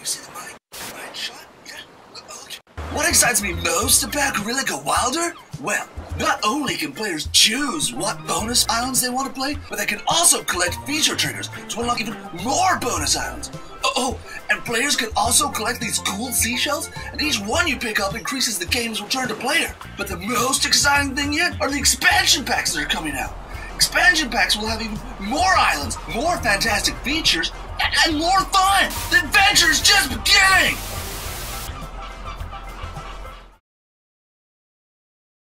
you see the money? Right shot? Yeah. Okay. What excites me most about Guerrilla Go Wilder? Well, not only can players choose what bonus islands they want to play, but they can also collect feature triggers to unlock even more bonus islands. Oh, and players can also collect these cool seashells, and each one you pick up increases the game's return to player. But the most exciting thing yet are the expansion packs that are coming out. Expansion packs will have even more islands, more fantastic features, and more fun! The adventure is just beginning!